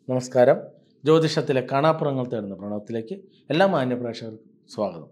നമസ്കാരം. ജ്യോതിഷത്തിലെ കാണാപ്പുറങ്ങൾ തേടുന്ന പ്രണവത്തിലേക്ക് എല്ലാ മാന്യപ്രേക്ഷകർക്കും സ്വാഗതം.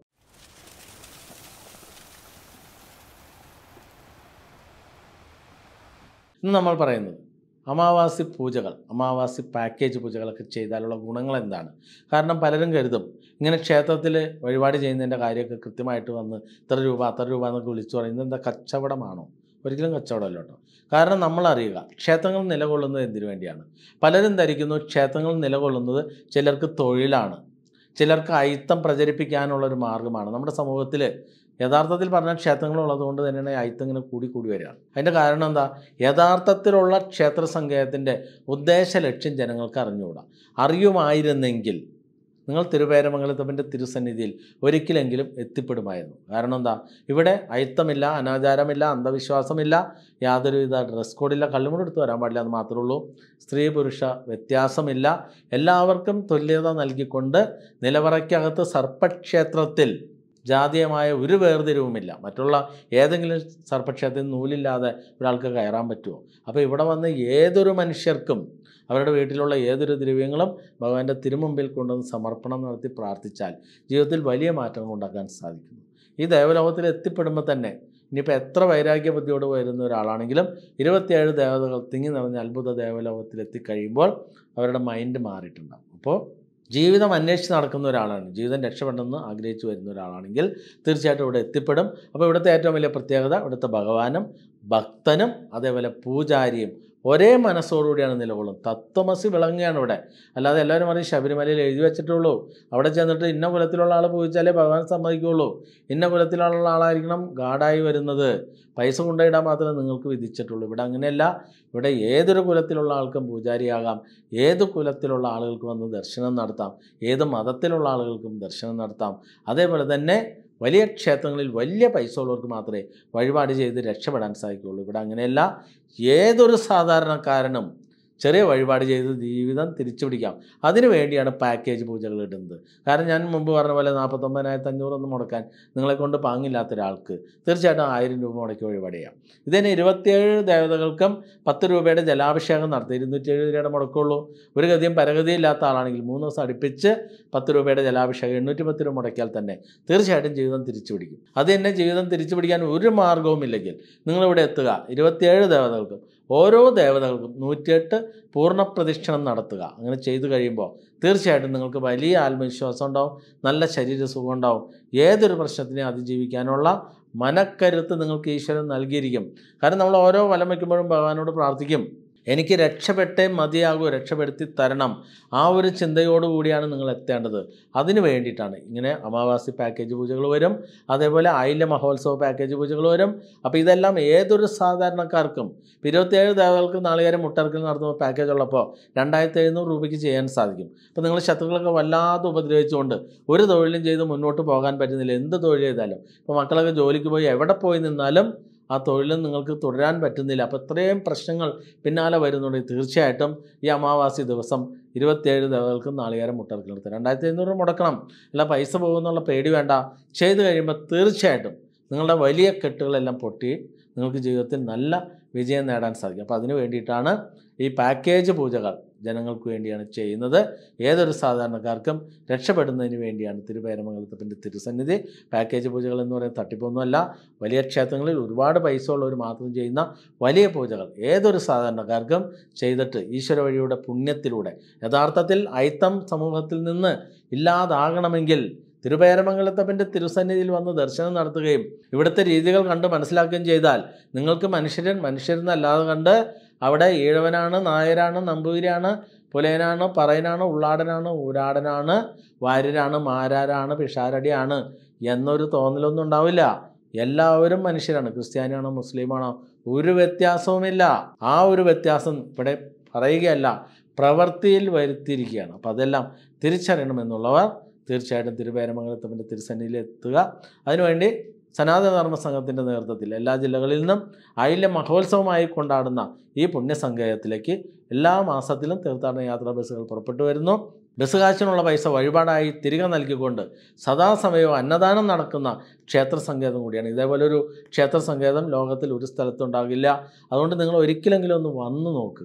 ഇന്ന് നമ്മൾ പറയുന്നത് അമാവാസി പൂജകൾ, അമാവാസി പാക്കേജ് പൂജകളൊക്കെ ചെയ്താലുള്ള ഗുണങ്ങൾ എന്താണ്? കാരണം പലരും കരുതും ഇങ്ങനെ ക്ഷേത്രത്തിൽ വഴിപാട് ചെയ്യുന്നതിൻ്റെ കാര്യമൊക്കെ കൃത്യമായിട്ട് വന്ന് ഇത്ര രൂപ എന്നൊക്കെ വിളിച്ചു പറയുന്നത് എന്താ കച്ചവടമാണോ? ഒരിക്കലും കച്ചവടമല്ല കേട്ടോ. കാരണം നമ്മൾ അറിയുക, ക്ഷേത്രങ്ങൾ നിലകൊള്ളുന്നത് എന്തിനു വേണ്ടിയാണ്? പലരും ധരിക്കുന്നു ക്ഷേത്രങ്ങൾ നിലകൊള്ളുന്നത് ചിലർക്ക് തൊഴിലാണ്, ചിലർക്ക് അയിത്തം പ്രചരിപ്പിക്കാനുള്ളൊരു മാർഗ്ഗമാണ്. നമ്മുടെ സമൂഹത്തിൽ യഥാർത്ഥത്തിൽ പറഞ്ഞാൽ ക്ഷേത്രങ്ങളുള്ളത് കൊണ്ട് തന്നെയാണ് അയിത്തം ഇങ്ങനെ കൂടി വരികയാണ്. അതിൻ്റെ കാരണം എന്താ? യഥാർത്ഥത്തിലുള്ള ക്ഷേത്ര സങ്കേതത്തിൻ്റെ ഉദ്ദേശ ലക്ഷ്യം ജനങ്ങൾക്ക് അറിഞ്ഞുകൂടാ. അറിയുമായിരുന്നെങ്കിൽ നിങ്ങൾ തിരുവേരമംഗലത്തപ്പൻ്റെ തിരുസന്നിധിയിൽ ഒരിക്കലെങ്കിലും എത്തിപ്പെടുമായിരുന്നു. കാരണം എന്താ? ഇവിടെ അയിത്തമില്ല, അനാചാരമില്ല, അന്ധവിശ്വാസമില്ല, യാതൊരുവിധ ഡ്രസ് കോഡില്ല, കള്ളുമുടി എടുത്ത് വരാൻ പാടില്ല എന്ന് മാത്രമേ ഉള്ളൂ. സ്ത്രീ പുരുഷ വ്യത്യാസമില്ല, എല്ലാവർക്കും തുല്യത നൽകിക്കൊണ്ട് നിലവറയ്ക്കകത്ത് സർപ്പക്ഷേത്രത്തിൽ ജാതീയമായ ഒരു വേർതിരിവുമില്ല. മറ്റുള്ള ഏതെങ്കിലും സർപ്പക്ഷേത്രത്തിൽ നൂലില്ലാതെ ഒരാൾക്ക് കയറാൻ പറ്റുമോ? അപ്പോൾ ഇവിടെ വന്ന് ഏതൊരു മനുഷ്യർക്കും അവരുടെ വീട്ടിലുള്ള ഏതൊരു ദ്രവ്യങ്ങളും ഭഗവാന്റെ തിരുമുമ്പിൽ കൊണ്ടുവന്ന് സമർപ്പണം നടത്തി പ്രാർത്ഥിച്ചാൽ ജീവിതത്തിൽ വലിയ മാറ്റങ്ങൾ ഉണ്ടാക്കാൻ സാധിക്കുന്നു. ഈ ദേവലോകത്തിൽ എത്തിപ്പെടുമ്പോൾ തന്നെ ഇനിയിപ്പോൾ എത്ര വൈരാഗ്യ ബുദ്ധിയോട് വരുന്ന ഒരാളാണെങ്കിലും 27 ദേവതകൾ തിങ്ങി നിറഞ്ഞ അത്ഭുത ദേവലോകത്തിൽ എത്തിക്കഴിയുമ്പോൾ അവരുടെ മൈൻഡ് മാറിയിട്ടുണ്ടാകും. അപ്പോൾ ജീവിതം അന്വേഷിച്ച് നടക്കുന്ന ഒരാളാണ്, ജീവിതം രക്ഷപ്പെടണമെന്ന് ആഗ്രഹിച്ചു വരുന്ന ഒരാളാണെങ്കിൽ തീർച്ചയായിട്ടും ഇവിടെ എത്തിപ്പെടും. അപ്പോൾ ഇവിടുത്തെ ഏറ്റവും വലിയ പ്രത്യേകത ഇവിടുത്തെ ഭഗവാനും ഭക്തനും അതേപോലെ പൂജാരിയും ഒരേ മനസ്സോടുകൂടിയാണ് നിലകൊള്ളും. തത്വമസി വിളങ്ങുകയാണ് ഇവിടെ. അല്ലാതെ എല്ലാവരും പറയും ശബരിമലയിൽ എഴുതി വെച്ചിട്ടുള്ളൂ, അവിടെ ചെന്നിട്ട് ഇന്ന കുലത്തിലുള്ള ആൾ പൂജിച്ചാലേ ഭഗവാൻ സമ്മതിക്കുകയുള്ളൂ, ഇന്ന കുലത്തിലുള്ള ആളായിരിക്കണം ഗാഡായി വരുന്നത്, പൈസ കൊണ്ടുപോയിടാൻ മാത്രമേ നിങ്ങൾക്ക് വിധിച്ചിട്ടുള്ളൂ. ഇവിടെ അങ്ങനെയല്ല. ഇവിടെ ഏതൊരു കുലത്തിലുള്ള ആൾക്കും പൂജാരിയാകാം, ഏത് കുലത്തിലുള്ള ആളുകൾക്ക് വന്ന് ദർശനം നടത്താം, ഏത് മതത്തിലുള്ള ആളുകൾക്കും ദർശനം നടത്താം. അതേപോലെ തന്നെ വലിയ ക്ഷേത്രങ്ങളിൽ വലിയ പൈസ ഉള്ളവർക്ക് മാത്രമേ വഴിപാട് ചെയ്ത് രക്ഷപ്പെടാൻ സാധിക്കുകയുള്ളൂ. ഇവിടെ അങ്ങനെയല്ല. ഏതൊരു സാധാരണക്കാരനും ചെറിയ വഴിപാട് ചെയ്ത് ജീവിതം തിരിച്ചു പിടിക്കാം. അതിനു വേണ്ടിയാണ് പാക്കേജ് പൂജകൾ ഇടുന്നത്. കാരണം ഞാൻ മുമ്പ് പറഞ്ഞ പോലെ 49,500 ഒന്നും മുടക്കാൻ നിങ്ങളെക്കൊണ്ട് പാങ്ങില്ലാത്ത ഒരാൾക്ക് തീർച്ചയായിട്ടും 1000 രൂപ മുടക്കി വഴിപാട് ചെയ്യാം. ഇതിന് 27 ദേവതകൾക്കും 10 രൂപയുടെ ജലാഭിഷേകം നടത്തി 270 രൂപയുടെ മുടക്കുള്ളൂ. ഒരു ഗതിയും പരഗതിയില്ലാത്ത ആളാണെങ്കിൽ 3 ദിവസം അടുപ്പിച്ച് 10 രൂപയുടെ ജലാഭിഷേകം 810 രൂപ മുടക്കിയാൽ തന്നെ തീർച്ചയായിട്ടും ജീവിതം തിരിച്ചു പിടിക്കും. അത് തന്നെ ജീവിതം തിരിച്ചു പിടിക്കാൻ ഒരു മാർഗവുമില്ലെങ്കിൽ നിങ്ങളിവിടെ എത്തുക. 27 ദേവതകൾക്കും ഓരോ ദേവതകൾക്കും 108 പൂർണ്ണ പ്രദക്ഷിണം നടത്തുക. അങ്ങനെ ചെയ്തു കഴിയുമ്പോൾ തീർച്ചയായിട്ടും നിങ്ങൾക്ക് വലിയ ആത്മവിശ്വാസം ഉണ്ടാവും, നല്ല ശരീരസുഖം ഉണ്ടാവും, ഏതൊരു പ്രശ്നത്തിനെയും അതിജീവിക്കാനുള്ള മനക്കരുത്ത് നിങ്ങൾക്ക് ഈശ്വരൻ നൽകിയിരിക്കും. കാരണം നമ്മൾ ഓരോ വലം വയ്ക്കുമ്പോഴും ഭഗവാനോട് പ്രാർത്ഥിക്കും, എനിക്ക് രക്ഷപ്പെട്ടേ മതിയാകൂ, രക്ഷപ്പെടുത്തി തരണം. ആ ഒരു ചിന്തയോടുകൂടിയാണ് നിങ്ങൾ എത്തേണ്ടത്. അതിന് വേണ്ടിയിട്ടാണ് ഇങ്ങനെ അമാവാസി പാക്കേജ് പൂജകൾ വരും, അതേപോലെ ആയില്യ മഹോത്സവ പാക്കേജ് പൂജകൾ വരും. അപ്പോൾ ഇതെല്ലാം ഏതൊരു സാധാരണക്കാർക്കും 27 ദേവതകൾക്ക് നാളികേരം മുട്ടർക്കൽ നടത്തുന്ന പാക്കേജ് ഉള്ളപ്പോൾ 2700 രൂപയ്ക്ക് ചെയ്യാൻ സാധിക്കും. അപ്പോൾ നിങ്ങൾ ശത്രുക്കളൊക്കെ വല്ലാതെ ഉപദ്രവിച്ചുകൊണ്ട് ഒരു തൊഴിലും ചെയ്ത് മുന്നോട്ട് പോകാൻ പറ്റുന്നില്ല. എന്ത് തൊഴിൽ ചെയ്താലും, ഇപ്പോൾ മക്കളൊക്കെ ജോലിക്ക് പോയി എവിടെ പോയി നിന്നാലും ആ തൊഴിലും നിങ്ങൾക്ക് തുടരാൻ പറ്റുന്നില്ല. അപ്പോൾ ഇത്രയും പ്രശ്നങ്ങൾ പിന്നാലെ വരുന്നുണ്ടെങ്കിൽ തീർച്ചയായിട്ടും ഈ അമാവാസി ദിവസം 27 ദേവതകൾക്ക് നാളികേരം മുട്ടർക്കൽ നടത്തുക. 2500 മുടക്കണം, അല്ല പൈസ പോകുന്നുള്ള പേടി വേണ്ട. ചെയ്ത് കഴിയുമ്പോൾ തീർച്ചയായിട്ടും നിങ്ങളുടെ വലിയ കെട്ടുകളെല്ലാം പൊട്ടി നിങ്ങൾക്ക് ജീവിതത്തിൽ നല്ല വിജയം നേടാൻ സാധിക്കും. അപ്പോൾ അതിന് വേണ്ടിയിട്ടാണ് ഈ പാക്കേജ് പൂജകൾ ജനങ്ങൾക്ക് വേണ്ടിയാണ് ചെയ്യുന്നത്. ഏതൊരു സാധാരണക്കാർക്കും രക്ഷപ്പെടുന്നതിന് വേണ്ടിയാണ് തിരുവേരമംഗലത്തപ്പൻ്റെ തിരുസന്നിധി. പാക്കേജ് പൂജകൾ എന്ന് പറയുന്നത് തട്ടിപ്പൊന്നുമല്ല. വലിയ ക്ഷേത്രങ്ങളിൽ ഒരുപാട് പൈസ ഉള്ളവർ മാത്രം ചെയ്യുന്ന വലിയ പൂജകൾ ഏതൊരു സാധാരണക്കാർക്കും ചെയ്തിട്ട് ഈശ്വര വഴിയുടെ പുണ്യത്തിലൂടെ യഥാർത്ഥത്തിൽ അയിത്തം സമൂഹത്തിൽ നിന്ന് ഇല്ലാതാകണമെങ്കിൽ തിരുവേരമംഗലത്തപ്പൻ്റെ തിരുസന്നിധിയിൽ വന്ന് ദർശനം നടത്തുകയും ഇവിടുത്തെ രീതികൾ കണ്ട് മനസ്സിലാക്കുകയും ചെയ്താൽ നിങ്ങൾക്ക് മനുഷ്യരെന്നല്ലാതെ കണ്ട് അവിടെ ഈഴവനാണ്, നായരാണ്, നമ്പൂതിരിയാണ്, പുലയനാണ്, പറയനാണ്, ഉള്ളാടനാണ്, ഊരാടനാണ്, വാര്യരാണ്, മാരാരാണ്, പിഷാരടിയാണ് എന്നൊരു തോന്നലൊന്നും ഉണ്ടാവില്ല. എല്ലാവരും മനുഷ്യരാണ്. ക്രിസ്ത്യാനിയാണോ മുസ്ലിമാണോ ഒരു വ്യത്യാസവുമില്ല. ആ ഒരു വ്യത്യാസം ഇവിടെ പറയുകയല്ല, പ്രവൃത്തിയിൽ വരുത്തിയിരിക്കുകയാണ്. അപ്പോൾ അതെല്ലാം തിരിച്ചറിയണമെന്നുള്ളവർ തീർച്ചയായിട്ടും തിരുവേരമംഗലത്തപ്പൻ്റെ തിരുസന്നിധിയിൽ എത്തുക. അതിനുവേണ്ടി സനാതനധർമ്മ സംഘത്തിൻ്റെ നേതൃത്വത്തിൽ എല്ലാ ജില്ലകളിൽ നിന്നും ആയില്യ മഹോത്സവമായി കൊണ്ടാടുന്ന ഈ പുണ്യസങ്കേതത്തിലേക്ക് എല്ലാ മാസത്തിലും തീർത്ഥാടന യാത്രാ ബസ്സുകൾ പുറപ്പെട്ടു വരുന്നു. ബസ് കാശിനുള്ള പൈസ വഴിപാടായി തിരികെ നൽകിക്കൊണ്ട് സദാസമയവും അന്നദാനം നടക്കുന്ന ക്ഷേത്ര സങ്കേതം കൂടിയാണ്. ഇതേപോലൊരു ക്ഷേത്ര സങ്കേതം ലോകത്തിൽ ഒരു സ്ഥലത്തുണ്ടാകില്ല. അതുകൊണ്ട് നിങ്ങൾ ഒരിക്കലെങ്കിലും ഒന്ന് വന്നു നോക്കുക.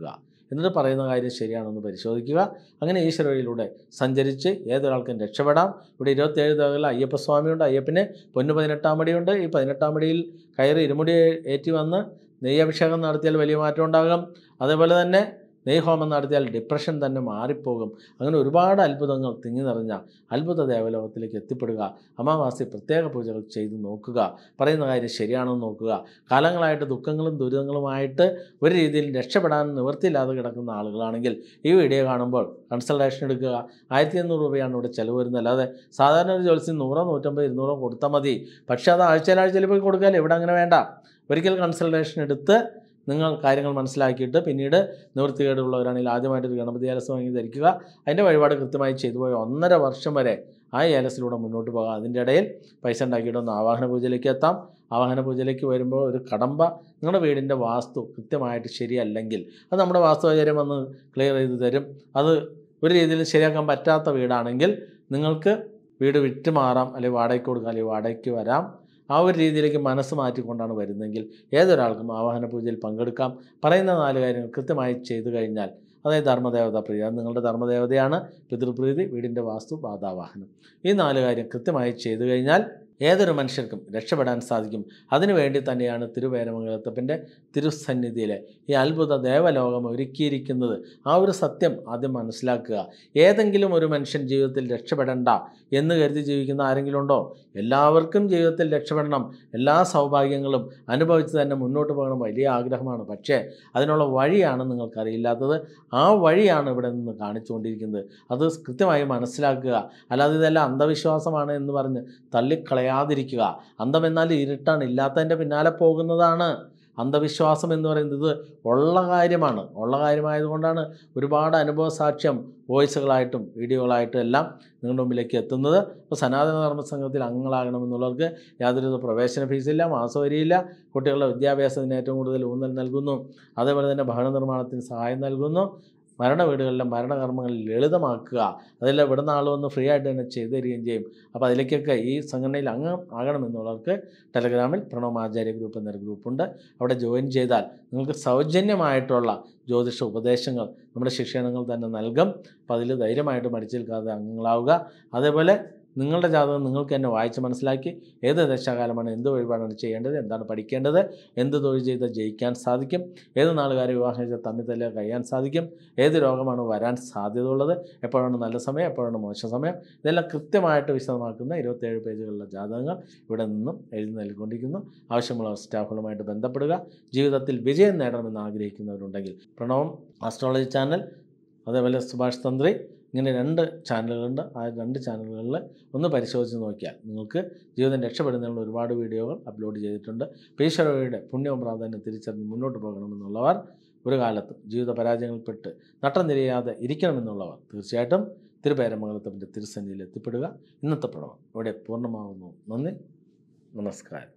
എന്നിട്ട് പറയുന്ന കാര്യം ശരിയാണെന്ന് പരിശോധിക്കുക. അങ്ങനെ ഈശ്വര വഴിയിലൂടെ സഞ്ചരിച്ച് ഏതൊരാൾക്കും രക്ഷപ്പെടാം. ഇവിടെ 27 ദേവകളിൽ അയ്യപ്പസ്വാമിയുണ്ട്. അയ്യപ്പന് പൊന്നു 18-ാം പടിയുണ്ട്. ഈ 18-ാം പടിയിൽ കയറി ഇരുമുടി ഏറ്റി വന്ന് നെയ്യഭിഷേകം നടത്തിയാൽ വലിയ മാറ്റം ഉണ്ടാകും. അതേപോലെ തന്നെ നെയ്ഹോമം നടത്തിയാൽ ഡിപ്രഷൻ തന്നെ മാറിപ്പോകും. അങ്ങനെ ഒരുപാട് അത്ഭുതങ്ങൾ തിങ്ങി നിറഞ്ഞ അത്ഭുത ദേവലോകത്തിലേക്ക് എത്തിപ്പെടുക. അമാവാസി പ്രത്യേക പൂജകൾ ചെയ്ത് നോക്കുക. പറയുന്ന കാര്യം ശരിയാണെന്ന് നോക്കുക. കാലങ്ങളായിട്ട് ദുഃഖങ്ങളും ദുരിതങ്ങളുമായിട്ട് ഒരു രീതിയിൽ രക്ഷപ്പെടാൻ നിവൃത്തിയില്ലാതെ കിടക്കുന്ന ആളുകളാണെങ്കിൽ ഈ വീഡിയോ കാണുമ്പോൾ കൺസൾട്ടേഷൻ എടുക്കുക. 1500 രൂപയാണ് ഇവിടെ ചിലവ് വരുന്നത്. അല്ലാതെ സാധാരണ ഒരു ജ്യോത്സ്യം 100, 150, 200 കൊടുത്താൽ മതി. പക്ഷേ അത് ആഴ്ചയിൽ പോയി കൊടുക്കാമല്ലോ. ഇവിടെ അങ്ങനെ വേണ്ട. ഒരിക്കൽ കൺസൾട്ടേഷൻ എടുത്ത് നിങ്ങൾ കാര്യങ്ങൾ മനസ്സിലാക്കിയിട്ട് പിന്നീട് നിവൃത്തികേടുള്ളവരാണെങ്കിൽ ആദ്യമായിട്ടൊരു ഗണപതി ഏലസ് വാങ്ങി ധരിക്കുക. അതിൻ്റെ വഴിപാട് കൃത്യമായി ചെയ്തു പോയ 1.5 വർഷം വരെ ആ ഏലസിലൂടെ മുന്നോട്ട് പോകാം. അതിൻ്റെ ഇടയിൽ പൈസ ഉണ്ടാക്കിയിട്ടൊന്ന് ആവാഹന പൂജയിലേക്ക് എത്താം. ആവാഹന പൂജയിലേക്ക് വരുമ്പോൾ ഒരു കടമ്പ നിങ്ങളുടെ വീടിൻ്റെ വാസ്തു കൃത്യമായിട്ട് ശരിയല്ലെങ്കിൽ അത് നമ്മുടെ വാസ്തുവാചാര്യം വന്ന് ക്ലിയർ ചെയ്ത് തരും. അത് ഒരു രീതിയിൽ ശരിയാക്കാൻ പറ്റാത്ത വീടാണെങ്കിൽ നിങ്ങൾക്ക് വീട് വിറ്റ് മാറാം, അല്ലെങ്കിൽ വാടകയ്ക്ക് കൊടുക്കാം, അല്ലെങ്കിൽ വാടകയ്ക്ക് വരാം. ആ ഒരു രീതിയിലേക്ക് മനസ്സ് മാറ്റിക്കൊണ്ടാണ് വരുന്നതെങ്കിൽ ഏതൊരാൾക്കും ആവാഹന പൂജയിൽ പങ്കെടുക്കാം. പറയുന്ന 4 കാര്യങ്ങൾ കൃത്യമായി ചെയ്തു കഴിഞ്ഞാൽ, അതായത് ധർമ്മദേവത പ്രീതി, അത് നിങ്ങളുടെ ധർമ്മദേവതയാണ്. പിതൃപ്രീതി, വീടിൻ്റെ വാസ്തു, ബാധാവാഹനം, ഈ 4 കാര്യം കൃത്യമായി ചെയ്തു കഴിഞ്ഞാൽ ഏതൊരു മനുഷ്യർക്കും രക്ഷപ്പെടാൻ സാധിക്കും. അതിനുവേണ്ടി തന്നെയാണ് തിരുവേരമംഗലത്തപ്പൻ്റെ തിരുസന്നിധിയിലെ ഈ അത്ഭുത ദേവലോകം ഒരുക്കിയിരിക്കുന്നത്. ആ ഒരു സത്യം ആദ്യം മനസ്സിലാക്കുക. ഏതെങ്കിലും ഒരു മനുഷ്യൻ ജീവിതത്തിൽ രക്ഷപ്പെടേണ്ട എന്ന് കരുതി ജീവിക്കുന്ന ആരെങ്കിലും ഉണ്ടോ? എല്ലാവർക്കും ജീവിതത്തിൽ രക്ഷപ്പെടണം, എല്ലാ സൗഭാഗ്യങ്ങളും അനുഭവിച്ച് തന്നെ മുന്നോട്ട് പോകണം, വലിയ ആഗ്രഹമാണ്. പക്ഷേ അതിനുള്ള വഴിയാണ് നിങ്ങൾക്കറിയില്ലാത്തത്. ആ വഴിയാണ് ഇവിടെ നിന്ന് കാണിച്ചുകൊണ്ടിരിക്കുന്നത്. അത് കൃത്യമായി മനസ്സിലാക്കുക. അല്ലാതെ ഇതെല്ലാം അന്ധവിശ്വാസമാണ് എന്ന് പറഞ്ഞ് തള്ളിക്കളയാതിരിക്കുക. അന്ധമെന്നാൽ ഇരുട്ടാണ്, ഇല്ലാത്തതിൻ്റെ പിന്നാലെ പോകുന്നതാണ്. അന്ധവിശ്വാസം എന്ന് പറയുന്നത് ഇത് ഉള്ള കാര്യമാണ്. ഉള്ള കാര്യമായതുകൊണ്ടാണ് ഒരുപാട് അനുഭവ സാക്ഷ്യം വോയിസുകളായിട്ടും വീഡിയോകളായിട്ടും എല്ലാം നിങ്ങളുടെ മുമ്പിലേക്ക് എത്തുന്നത്. ഇപ്പോൾ സനാതന ധർമ്മ സംഘത്തിൽ അംഗങ്ങളാകണമെന്നുള്ളവർക്ക് യാതൊരു പ്രവേശന ഫീസില്ല, മാസവരിയില്ല. കുട്ടികളുടെ വിദ്യാഭ്യാസത്തിന് ഏറ്റവും കൂടുതൽ ഊന്നൽ നൽകുന്നു. അതേപോലെ തന്നെ ഭവന നിർമ്മാണത്തിന് സഹായം നൽകുന്നു. മരണ വീടുകളിലെ മരണകർമ്മങ്ങൾ ലളിതമാക്കുക. അതെല്ലാം ഇവിടെ നാൾ വന്ന് ഫ്രീ ആയിട്ട് തന്നെ ചെയ്തു തരികയും ചെയ്യും. അപ്പോൾ അതിലേക്കൊക്കെ ഈ സംഘടനയിൽ അംഗം ആകണമെന്നുള്ളവർക്ക് ടെലഗ്രാമിൽ പ്രണവമാചാര്യ ഗ്രൂപ്പ് എന്നൊരു ഗ്രൂപ്പുണ്ട്. അവിടെ ജോയിൻ ചെയ്താൽ നിങ്ങൾക്ക് സൗജന്യമായിട്ടുള്ള ജ്യോതിഷ ഉപദേശങ്ങൾ നമ്മുടെ ശിക്ഷണങ്ങൾ തന്നെ നൽകും. അപ്പോൾ അതിൽ ധൈര്യമായിട്ട് മടിച്ചു നിൽക്കാതെ അംഗങ്ങളാവുക. അതേപോലെ നിങ്ങളുടെ ജാതകം നിങ്ങൾക്ക് തന്നെ വായിച്ച് മനസ്സിലാക്കി ഏത് ദശാകാലമാണ്, എന്ത് വഴിപാടാണ് ചെയ്യേണ്ടത്, എന്താണ് പഠിക്കേണ്ടത്, എന്ത് തൊഴിൽ ചെയ്താൽ ജയിക്കാൻ സാധിക്കും, ഏത് നാളുകാരെ വിവാഹം ചെയ്താൽ തമ്മിൽ തല്ലുക കഴിയാൻ സാധിക്കും, ഏത് രോഗമാണ് വരാൻ സാധ്യത ഉള്ളത്, എപ്പോഴാണ് നല്ല സമയം, എപ്പോഴാണ് മോശം സമയം, ഇതെല്ലാം കൃത്യമായിട്ട് വിശദമാക്കുന്ന 27 പേജുകളുള്ള ജാതകങ്ങൾ ഇവിടെ നിന്നും എഴുതി നൽകിക്കൊണ്ടിരിക്കുന്നു. ആവശ്യമുള്ള സ്റ്റാഫുകളുമായിട്ട് ബന്ധപ്പെടുക. ജീവിതത്തിൽ വിജയം നേടണമെന്ന് ആഗ്രഹിക്കുന്നവരുണ്ടെങ്കിൽ പ്രണവം ആസ്ട്രോളജി ചാനൽ, അതേപോലെ സുഭാഷ് തന്ത്രി, ഇങ്ങനെ 2 ചാനലുകളുണ്ട്. ആ 2 ചാനലുകളിൽ ഒന്ന് പരിശോധിച്ച് നോക്കിയാൽ നിങ്ങൾക്ക് ജീവിതം രക്ഷപ്പെടുന്നതിനുള്ള ഒരുപാട് വീഡിയോകൾ അപ്ലോഡ് ചെയ്തിട്ടുണ്ട്. ഈശ്വരയുടെ പുണ്യവും പ്രാധാന്യം തിരിച്ചറിഞ്ഞ് മുന്നോട്ട് പോകണമെന്നുള്ളവർ, ഒരു കാലത്തും ജീവിത പരാജയങ്ങളിൽപ്പെട്ട് നട്ടം തിരിയാതെ ഇരിക്കണമെന്നുള്ളവർ തീർച്ചയായിട്ടും തിരുവേരമംഗലത്തപ്പൻ്റെ തിരുസന്നിധിയിൽ എത്തിപ്പെടുക. ഇന്നത്തെ പ്രണവം ഇവിടെ പൂർണ്ണമാകുന്നു. നന്ദി, നമസ്കാരം.